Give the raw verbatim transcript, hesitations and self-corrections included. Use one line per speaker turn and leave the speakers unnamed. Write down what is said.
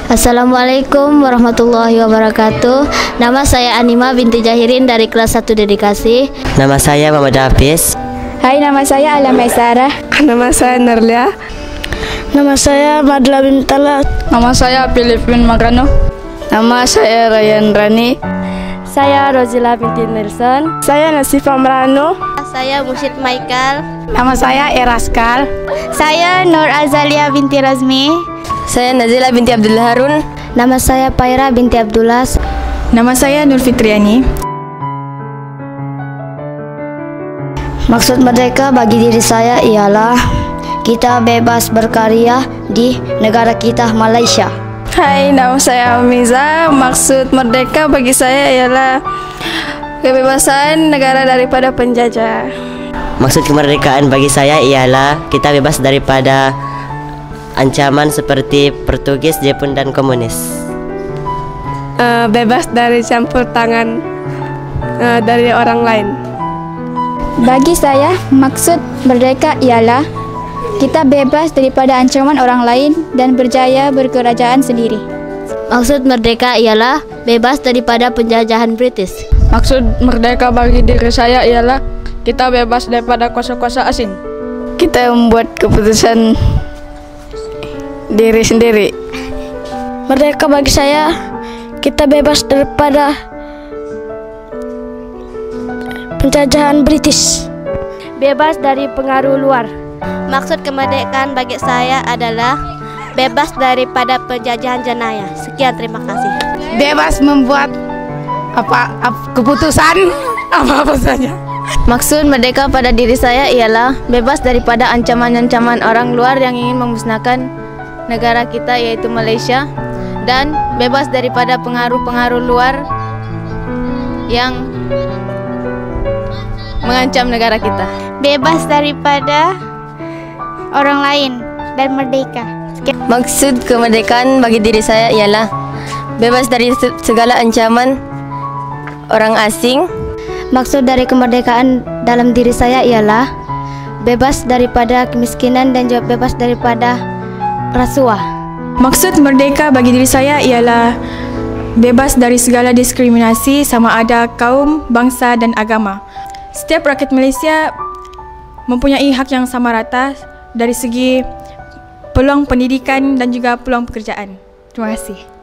Assalamualaikum warahmatullahi wabarakatuh. Nama saya Anima binti Jahirin dari kelas satu Dedikasi.
Nama saya Muhammad Hafiz.
Hai, nama saya Alama Sarah.
Nama saya Nerlia.
Nama saya Madla Bintala.
Nama saya Filipin Magano.
Nama saya Ryan Rani.
Saya Rozila binti Nelson.
Saya Nasifa Merano.
Saya Musyid Michael.
Nama saya Eraskal.
Saya Nur Azalia binti Razmi.
Saya Nazila binti Abdul Harun.
Nama saya Paira binti Abdullah.
Nama saya Nur Fitriani.
Maksud merdeka bagi diri saya ialah kita bebas berkarya di negara kita, Malaysia.
Hai, nama saya Amiza. Maksud merdeka bagi saya ialah kebebasan negara daripada penjajah.
Maksud kemerdekaan bagi saya ialah kita bebas daripada ancaman seperti Portugis, Jepun dan komunis.
Uh, bebas dari campur tangan uh, dari orang lain.
Bagi saya, maksud merdeka ialah kita bebas daripada ancaman orang lain dan berjaya berkerajaan sendiri.
Maksud merdeka ialah bebas daripada penjajahan British.
Maksud merdeka bagi diri saya ialah kita bebas daripada kuasa-kuasa asing.
Kita membuat keputusan diri sendiri.
Merdeka bagi saya, kita bebas daripada penjajahan British.
Bebas dari pengaruh luar.
Maksud kemerdekaan bagi saya adalah bebas daripada penjajahan jenayah. Sekian, terima kasih.
Bebas membuat apa, apa keputusan apa-apa saja.
Maksud merdeka pada diri saya ialah bebas daripada ancaman-ancaman orang luar yang ingin memusnahkan negara kita, yaitu Malaysia, dan bebas daripada pengaruh-pengaruh luar yang mengancam negara kita.
Bebas daripada orang lain dan merdeka.
Maksud kemerdekaan bagi diri saya ialah bebas dari segala ancaman orang asing.
Maksud dari kemerdekaan dalam diri saya ialah bebas daripada kemiskinan dan juga bebas daripada rasuah.
Maksud merdeka bagi diri saya ialah bebas dari segala diskriminasi sama ada kaum, bangsa dan agama. Setiap rakyat Malaysia mempunyai hak yang sama rata dari segi peluang pendidikan dan juga peluang pekerjaan. Terima kasih.